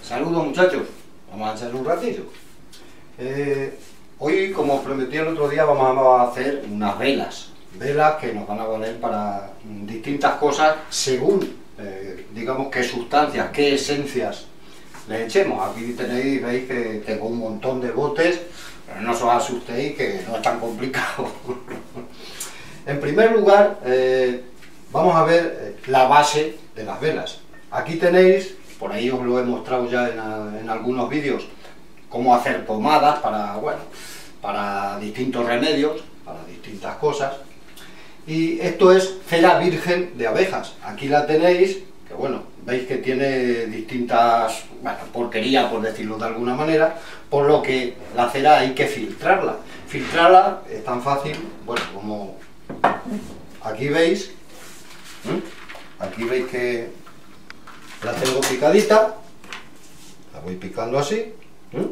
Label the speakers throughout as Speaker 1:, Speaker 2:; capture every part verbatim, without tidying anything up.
Speaker 1: Saludos muchachos, vamos a echar un ratillo. Eh, hoy, como os prometí el otro día, vamos a hacer unas velas. Velas que nos van a valer para distintas cosas según, eh, digamos, qué sustancias, qué esencias le echemos. Aquí tenéis, veis que tengo un montón de botes, pero no os asustéis que no es tan complicado. En primer lugar, eh, vamos a ver la base de las velas. Aquí tenéis, por ahí os lo he mostrado ya en, en algunos vídeos, cómo hacer pomadas para, bueno, para distintos remedios, para distintas cosas. Y esto es cera virgen de abejas. Aquí la tenéis, que bueno, veis que tiene distintas, bueno, porquería, por decirlo de alguna manera, por lo que la cera hay que filtrarla. Filtrarla es tan fácil, bueno, como aquí veis, ¿eh? Aquí veis que la tengo picadita, la voy picando así, ¿eh?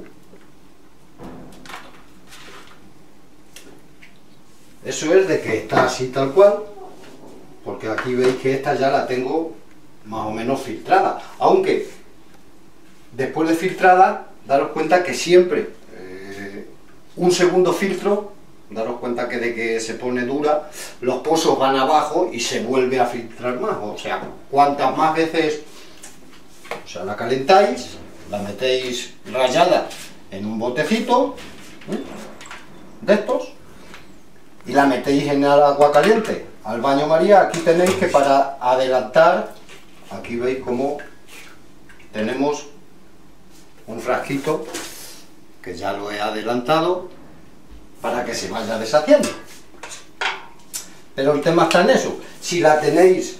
Speaker 1: Eso es de que está así tal cual, porque aquí veis que esta ya la tengo más o menos filtrada, aunque después de filtrada, daros cuenta que siempre eh, un segundo filtro, daros cuenta que de que se pone dura, los pozos van abajo y se vuelve a filtrar más, o sea, cuantas más veces, o sea, la calentáis, la metéis rallada en un botecito, ¿eh? de estos, y la metéis en el agua caliente al baño María. Aquí tenéis que, para adelantar, aquí veis como tenemos un frasquito que ya lo he adelantado para que se vaya deshaciendo. Pero el tema está en eso. Si la tenéis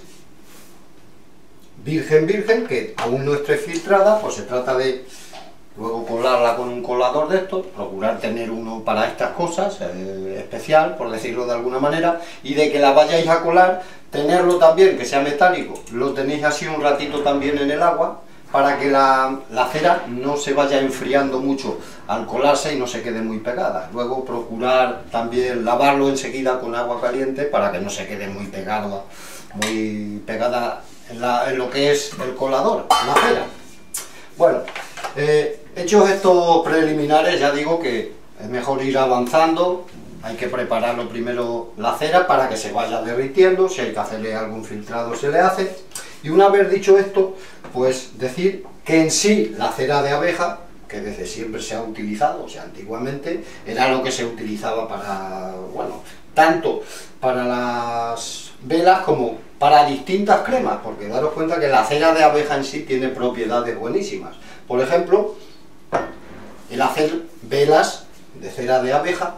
Speaker 1: virgen virgen, que aún no esté filtrada, pues se trata de luego colarla con un colador de estos, procurar tener uno para estas cosas, eh, especial, por decirlo de alguna manera, y de que la vayáis a colar, tenerlo también, que sea metálico, lo tenéis así un ratito también en el agua, para que la, la cera no se vaya enfriando mucho al colarse y no se quede muy pegada. Luego procurar también lavarlo enseguida con agua caliente, para que no se quede muy pegado, muy pegada en, la, en lo que es el colador, la cera. Bueno, eh, hechos estos preliminares, ya digo que es mejor ir avanzando. Hay que prepararlo primero la cera para que se vaya derritiendo, si hay que hacerle algún filtrado se le hace. Y una vez dicho esto, pues decir que en sí la cera de abeja, que desde siempre se ha utilizado, o sea, antiguamente, era lo que se utilizaba para, bueno, tanto para las velas como para distintas cremas, porque daros cuenta que la cera de abeja en sí tiene propiedades buenísimas. Por ejemplo, el hacer velas de cera de abeja,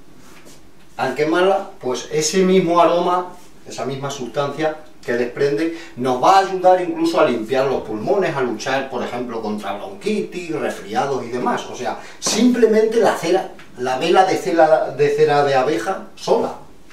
Speaker 1: al quemarla, pues ese mismo aroma, esa misma sustancia que desprende, nos va a ayudar incluso a limpiar los pulmones, a luchar, por ejemplo, contra bronquitis, resfriados y demás. O sea, simplemente la cera, la vela de cera de, cera de abeja sola.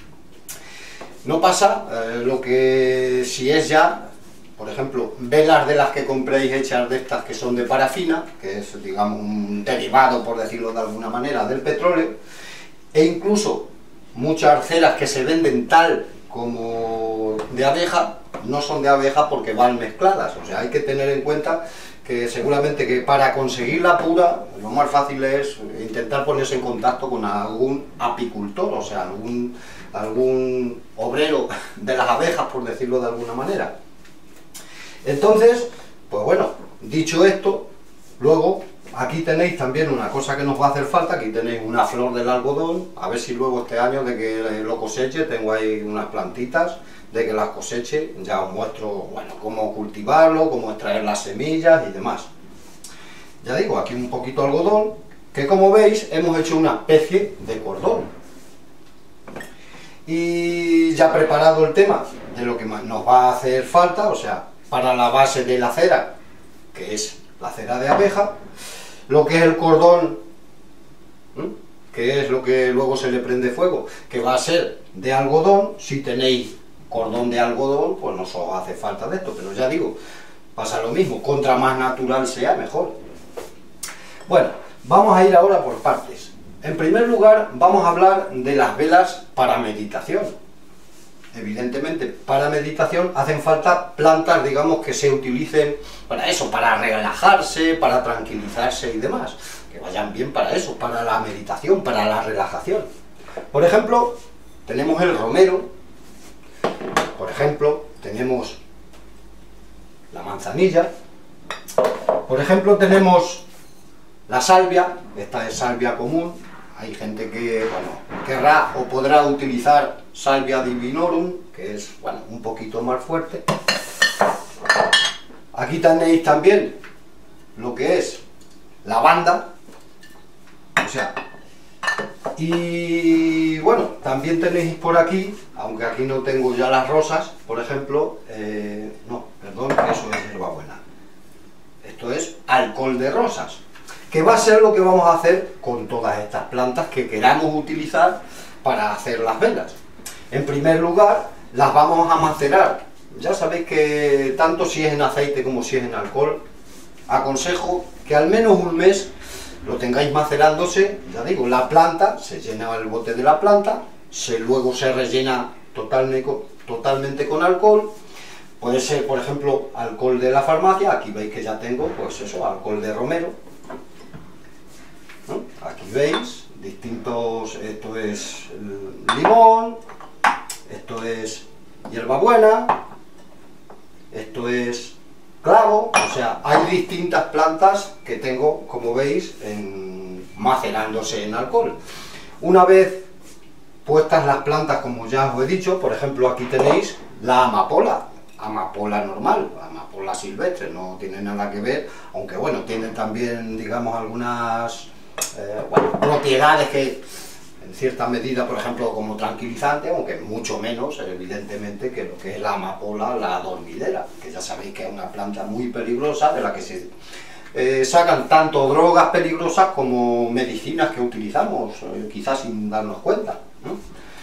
Speaker 1: No pasa eh, lo que si es ya, por ejemplo, velas de las que compréis hechas de estas que son de parafina, que es, digamos, un derivado, por decirlo de alguna manera, del petróleo, e incluso muchas ceras que se venden tal como de abeja, no son de abeja porque van mezcladas. O sea, hay que tener en cuenta que seguramente que para conseguirla pura, lo más fácil es intentar ponerse en contacto con algún apicultor, o sea, algún, algún obrero de las abejas, por decirlo de alguna manera. Entonces, pues bueno, dicho esto, luego aquí tenéis también una cosa que nos va a hacer falta. Aquí tenéis una flor del algodón, a ver si luego este año de que lo coseche, tengo ahí unas plantitas, de que las coseche, ya os muestro, bueno, cómo cultivarlo, cómo extraer las semillas y demás. Ya digo, aquí un poquito de algodón, que como veis hemos hecho una especie de cordón. Y ya preparado el tema de lo que nos va a hacer falta, o sea, para la base de la cera, que es la cera de abeja, lo que es el cordón, ¿eh? que es lo que luego se le prende fuego, que va a ser de algodón. Si tenéis cordón de algodón, pues no os hace falta de esto, pero ya digo, pasa lo mismo, contra más natural sea, mejor. Bueno, vamos a ir ahora por partes. En primer lugar, vamos a hablar de las velas para meditación. evidentemente para meditación hacen falta plantas, digamos, que se utilicen para eso, para relajarse, para tranquilizarse y demás, que vayan bien para eso, para la meditación, para la relajación. Por ejemplo, tenemos el romero, por ejemplo, tenemos la manzanilla, por ejemplo, tenemos la salvia, esta es salvia común. Hay gente que, bueno, querrá o podrá utilizar salvia divinorum, que es, bueno, un poquito más fuerte. Aquí tenéis también lo que es lavanda, o sea, y bueno, también tenéis por aquí, aunque aquí no tengo ya las rosas, por ejemplo, eh, no, perdón, eso es hierbabuena. Esto es alcohol de rosas, que va a ser lo que vamos a hacer con todas estas plantas que queramos utilizar para hacer las velas. En primer lugar, las vamos a macerar. Ya sabéis que tanto si es en aceite como si es en alcohol, aconsejo que al menos un mes lo tengáis macerándose. Ya digo, la planta, se llena el bote de la planta, se, luego se rellena totalmente, totalmente con alcohol. Puede ser, por ejemplo, alcohol de la farmacia. Aquí veis que ya tengo, pues eso, alcohol de romero, ¿no? Aquí veis distintos, esto es limón, esto es hierbabuena, esto es clavo, o sea, hay distintas plantas que tengo, como veis, en, macerándose en alcohol. Una vez puestas las plantas, como ya os he dicho, por ejemplo, aquí tenéis la amapola, amapola normal, amapola silvestre, no tiene nada que ver, aunque bueno, tiene también, digamos, algunas eh, bueno, propiedades que en cierta medida, por ejemplo, como tranquilizante, aunque mucho menos, evidentemente, que lo que es la amapola, la dormidera, que ya sabéis que es una planta muy peligrosa, de la que se eh, sacan tanto drogas peligrosas como medicinas que utilizamos, eh, quizás sin darnos cuenta, ¿no?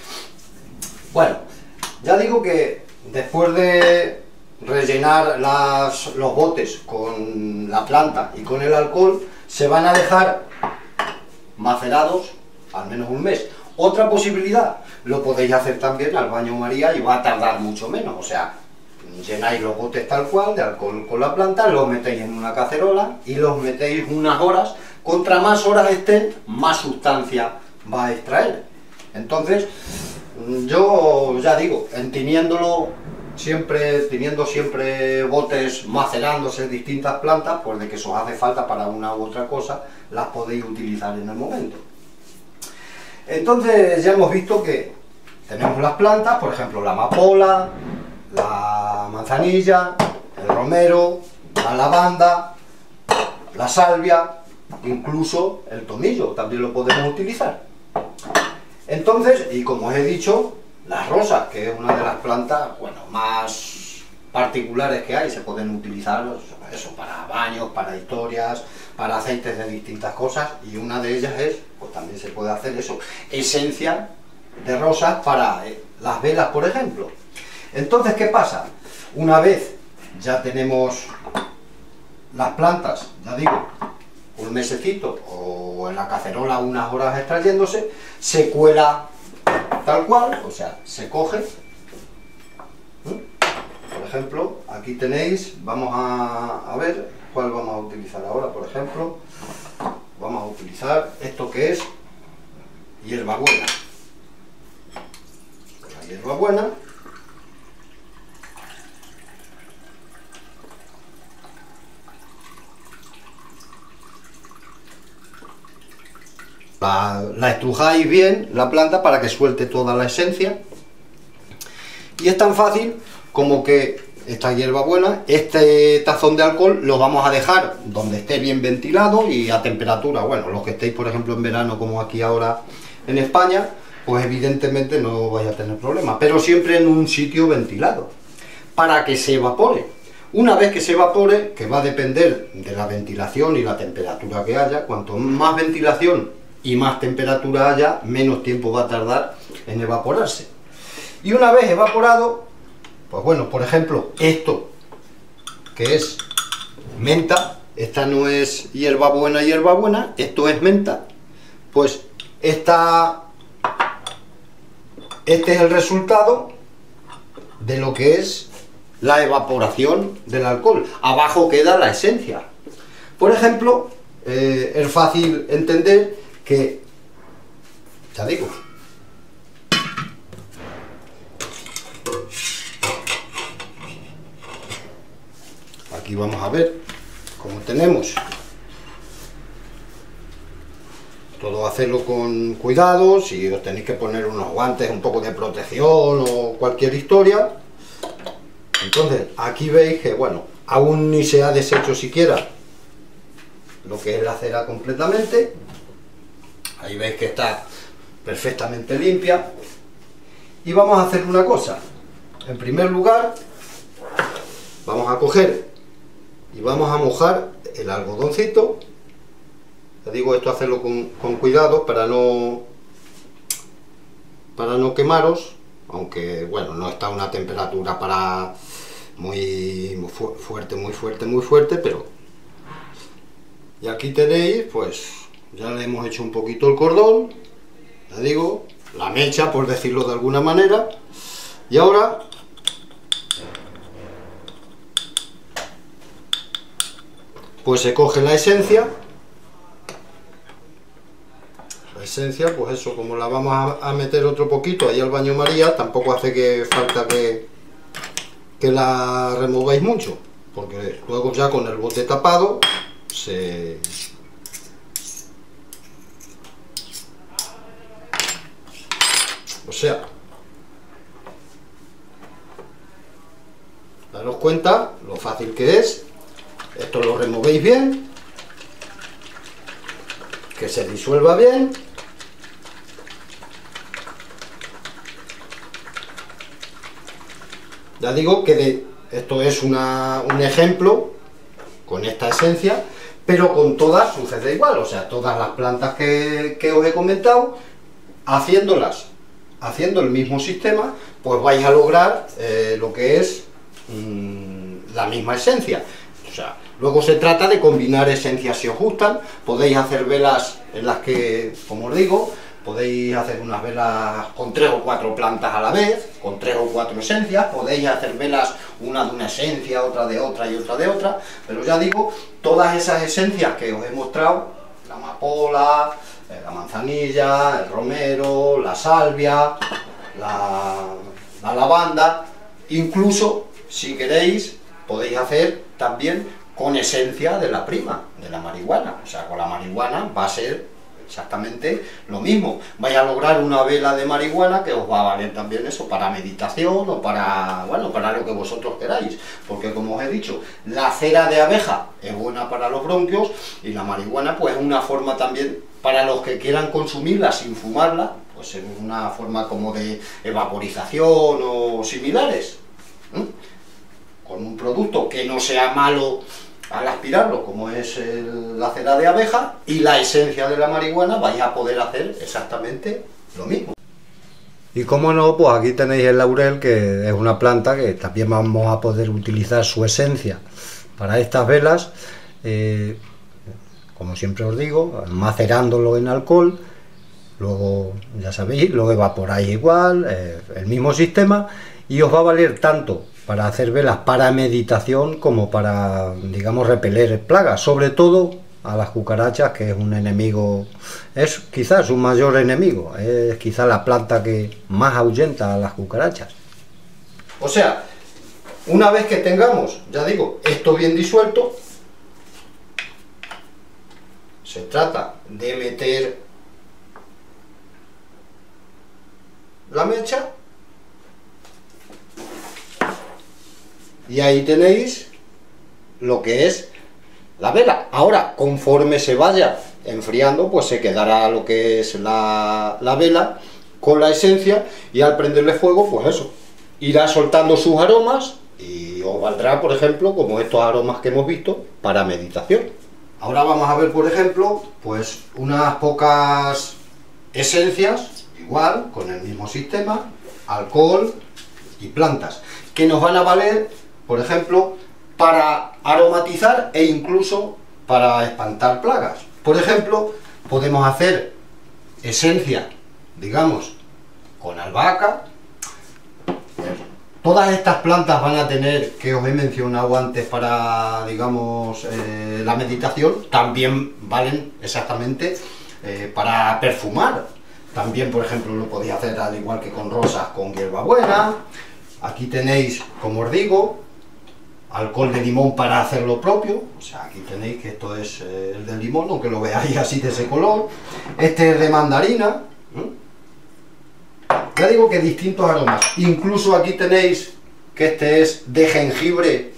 Speaker 1: Bueno, ya digo que después de rellenar las, los botes con la planta y con el alcohol, se van a dejar macerados al menos un mes. Otra posibilidad, lo podéis hacer también al baño María y va a tardar mucho menos, o sea, llenáis los botes tal cual de alcohol con la planta, los metéis en una cacerola y los metéis unas horas. Contra más horas estén, más sustancia va a extraer. Entonces, yo ya digo, en teniéndolo siempre, teniendo siempre botes macerándose distintas plantas, pues de que eso os hace falta para una u otra cosa, las podéis utilizar en el momento. Entonces ya hemos visto que tenemos las plantas, por ejemplo la amapola, la manzanilla, el romero, la lavanda, la salvia, incluso el tomillo también lo podemos utilizar. Entonces, y como os he dicho, las rosas, que es una de las plantas, bueno, más particulares que hay, se pueden utilizar eso para baños, para historias, para aceites de distintas cosas, y una de ellas es, pues también se puede hacer eso, esencia de rosas para eh, las velas, por ejemplo. Entonces, ¿qué pasa? Una vez ya tenemos las plantas, ya digo, un mesecito o en la cacerola unas horas extrayéndose, se cuela tal cual, o sea, se coge. ¿Mm? Por ejemplo, aquí tenéis, vamos a, a ver cuál vamos a utilizar ahora. Por ejemplo, vamos a utilizar esto que es hierbabuena. La hierbabuena, La, la estrujáis bien, la planta, para que suelte toda la esencia. Y es tan fácil como que esta hierbabuena, este tazón de alcohol, lo vamos a dejar donde esté bien ventilado y a temperatura, bueno, los que estéis, por ejemplo, en verano, como aquí ahora en España, pues evidentemente no vais a tener problema, pero siempre en un sitio ventilado, para que se evapore. Una vez que se evapore, que va a depender de la ventilación y la temperatura que haya, cuanto más ventilación y más temperatura haya, menos tiempo va a tardar en evaporarse. Y una vez evaporado, pues bueno, por ejemplo, esto que es menta, esta no es hierbabuena, hierbabuena, esto es menta, pues esta, este es el resultado de lo que es la evaporación del alcohol. Abajo queda la esencia. Por ejemplo, eh, es fácil entender que, ya digo, aquí vamos a ver cómo tenemos. Todo hacerlo con cuidado, si os tenéis que poner unos guantes, un poco de protección o cualquier historia. Entonces, aquí veis que, bueno, aún ni se ha deshecho siquiera lo que es la cera completamente. Ahí veis que está perfectamente limpia. Y vamos a hacer una cosa. En primer lugar, vamos a coger y vamos a mojar el algodoncito. Te digo esto, hacerlo con, con cuidado para no para no quemaros, aunque bueno, no está a una temperatura para muy, muy fu fuerte, muy fuerte, muy fuerte, pero y aquí tenéis, pues ya le hemos hecho un poquito el cordón, ya digo, la mecha, por decirlo de alguna manera, y ahora pues se coge la esencia. La esencia, pues eso, como la vamos a, a meter otro poquito ahí al baño María, tampoco hace que falta que, que la remováis mucho, porque luego ya con el bote tapado se... O sea, daros cuenta lo fácil que es. Esto lo removéis bien, que se disuelva bien. Ya digo que de, esto es una, un ejemplo con esta esencia, pero con todas sucede igual. O sea, todas las plantas que, que os he comentado, haciéndolas, haciendo el mismo sistema, pues vais a lograr eh, lo que es mmm, la misma esencia. O sea, luego se trata de combinar esencias si os gustan. Podéis hacer velas en las que, como os digo, podéis hacer unas velas con tres o cuatro plantas a la vez, con tres o cuatro esencias. Podéis hacer velas, una de una esencia, otra de otra y otra de otra. Pero ya digo, todas esas esencias que os he mostrado, la amapola, la manzanilla, el romero, la salvia, la, la lavanda, incluso, si queréis, podéis hacer también con esencia de la prima, de la marihuana. O sea, con la marihuana va a ser exactamente lo mismo. Vais a lograr una vela de marihuana que os va a valer también eso para meditación o para, bueno, para lo que vosotros queráis. Porque como os he dicho, la cera de abeja es buena para los bronquios y la marihuana pues es una forma también para los que quieran consumirla sin fumarla, pues es una forma como de evaporización o similares. ¿Mm? Con un producto que no sea malo al aspirarlo, como es el, la cera de abeja, y la esencia de la marihuana, vais a poder hacer exactamente lo mismo. Y como no, pues aquí tenéis el laurel, que es una planta que también vamos a poder utilizar su esencia para estas velas, eh, como siempre os digo, macerándolo en alcohol, luego, ya sabéis, lo evaporáis igual, eh, el mismo sistema, y os va a valer tanto para hacer velas para meditación como para, digamos, repeler plagas, sobre todo a las cucarachas, que es un enemigo, es quizás su mayor enemigo, es quizás la planta que más ahuyenta a las cucarachas. O sea, una vez que tengamos, ya digo, esto bien disuelto, se trata de meter la mecha. Y ahí tenéis lo que es la vela. Ahora, conforme se vaya enfriando, pues se quedará lo que es la, la vela con la esencia, y al prenderle fuego, pues eso, irá soltando sus aromas y os valdrá, por ejemplo, como estos aromas que hemos visto, para meditación. Ahora vamos a ver, por ejemplo, pues unas pocas esencias, igual, con el mismo sistema, alcohol y plantas, que nos van a valer, por ejemplo, para aromatizar e incluso para espantar plagas. Por ejemplo, podemos hacer esencia, digamos, con albahaca. Todas estas plantas van a tener, que os he mencionado antes para, digamos, eh, la meditación, también valen exactamente eh, para perfumar. También, por ejemplo, lo podéis hacer al igual que con rosas, con hierbabuena. Aquí tenéis, como os digo, alcohol de limón para hacer lo propio. O sea, aquí tenéis que esto es eh, el del limón, aunque lo veáis así de ese color. Este es de mandarina. ¿eh? Ya digo que distintos aromas. Incluso aquí tenéis que este es de jengibre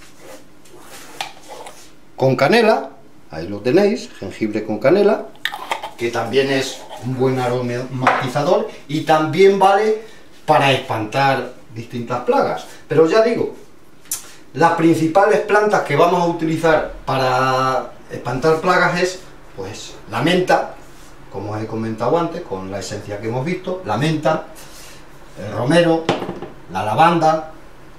Speaker 1: con canela. Ahí lo tenéis, jengibre con canela, que también es un buen aromatizador y también vale para espantar distintas plagas. Pero ya digo, las principales plantas que vamos a utilizar para espantar plagas es pues la menta, como os he comentado antes, con la esencia que hemos visto, la menta, el romero, la lavanda,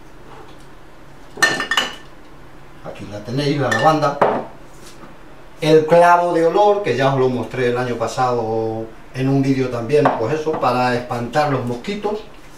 Speaker 1: aquí la tenéis, la lavanda, el clavo de olor, que ya os lo mostré el año pasado en un vídeo también, pues eso, para espantar los mosquitos,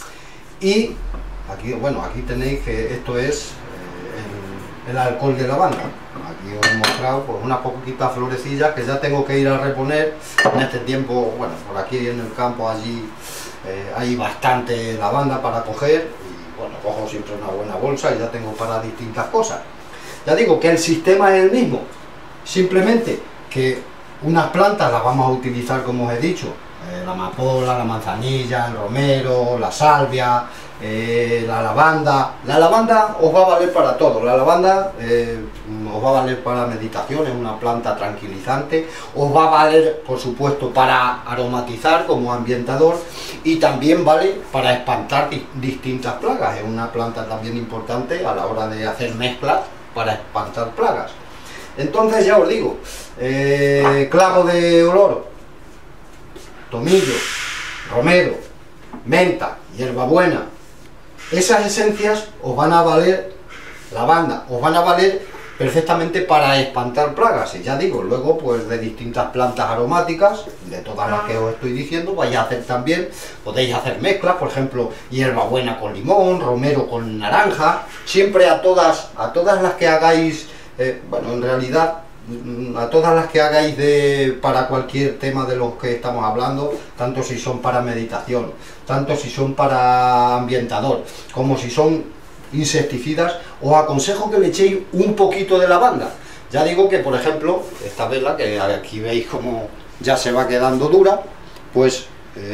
Speaker 1: y aquí, bueno, aquí tenéis que esto es eh, el, el alcohol de lavanda. Aquí os he mostrado pues unas poquitas florecillas que ya tengo que ir a reponer en este tiempo. Bueno, por aquí en el campo allí eh, hay bastante lavanda para coger y bueno, cojo siempre una buena bolsa y ya tengo para distintas cosas. Ya digo que el sistema es el mismo, simplemente que unas plantas las vamos a utilizar como os he dicho, eh, la amapola, la manzanilla, el romero, la salvia, Eh, la lavanda. La lavanda os va a valer para todo. La lavanda eh, os va a valer para meditación, es una planta tranquilizante. Os va a valer, por supuesto, para aromatizar como ambientador y también vale para espantar di distintas plagas. Es una planta también importante a la hora de hacer mezclas para espantar plagas. Entonces ya os digo, eh, clavo de olor, tomillo, romero, menta, hierbabuena. Esas esencias os van a valer, lavanda, os van a valer perfectamente para espantar plagas. Y ya digo, luego pues de distintas plantas aromáticas, de todas las que os estoy diciendo, vais a hacer también, podéis hacer mezclas, por ejemplo, hierbabuena con limón, romero con naranja, siempre a todas, a todas las que hagáis, eh, bueno, en realidad, a todas las que hagáis de, para cualquier tema de los que estamos hablando, tanto si son para meditación, tanto si son para ambientador, como si son insecticidas, os aconsejo que le echéis un poquito de lavanda. Ya digo que, por ejemplo, esta vela, que aquí veis como ya se va quedando dura, pues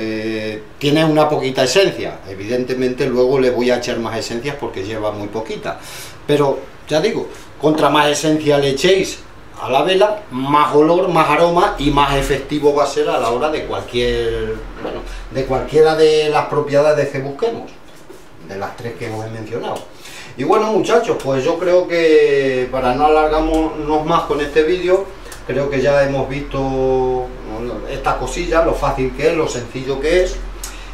Speaker 1: eh, tiene una poquita esencia. Evidentemente luego le voy a echar más esencias porque lleva muy poquita, pero ya digo, contra más esencia le echéis a la vela, más olor, más aroma y más efectivo va a ser a la hora de cualquier, bueno, de cualquiera de las propiedades que busquemos, de las tres que os he mencionado. Y bueno, muchachos, pues yo creo que para no alargarnos más con este vídeo, creo que ya hemos visto esta cosilla, lo fácil que es, lo sencillo que es.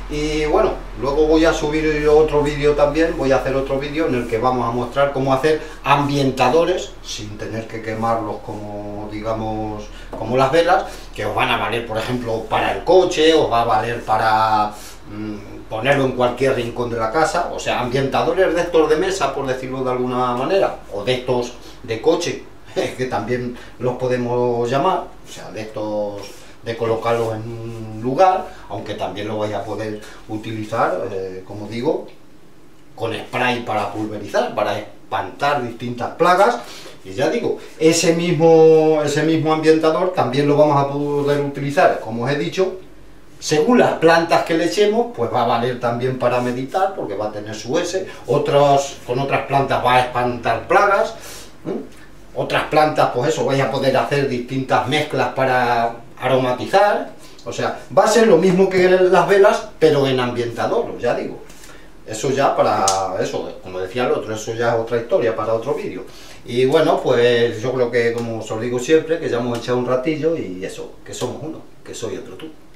Speaker 1: Y bueno, luego voy a subir otro vídeo también, voy a hacer otro vídeo en el que vamos a mostrar cómo hacer ambientadores sin tener que quemarlos como, digamos, como las velas, que os van a valer, por ejemplo, para el coche, os va a valer para mmm, ponerlo en cualquier rincón de la casa. O sea, ambientadores de estos de mesa, por decirlo de alguna manera, o de estos de coche, que también los podemos llamar, o sea, de estos de colocarlos en un lugar, aunque también lo vais a poder utilizar, eh, como digo, con spray para pulverizar, para espantar distintas plagas. Y ya digo, ese mismo, ese mismo ambientador también lo vamos a poder utilizar, como os he dicho, según las plantas que le echemos, pues va a valer también para meditar, porque va a tener su S, otros, con otras plantas va a espantar plagas, ¿eh? Otras plantas, pues eso, vais a poder hacer distintas mezclas para aromatizar. O sea, va a ser lo mismo que las velas, pero en ambientador, ya digo. Eso ya para, eso, como decía el otro, eso ya es otra historia para otro vídeo. Y bueno, pues yo creo que, como os digo siempre, que ya hemos echado un ratillo y eso, que somos uno, que soy otro tú.